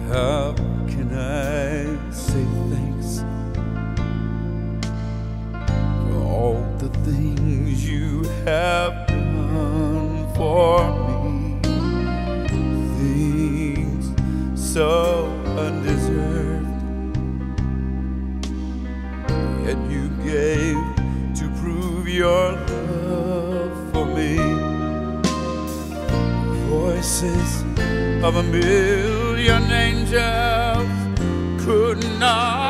How can I say thanks for all the things you have done for me? Things so undeserved, yet you gave to prove your love for me. Voices of a million angels could not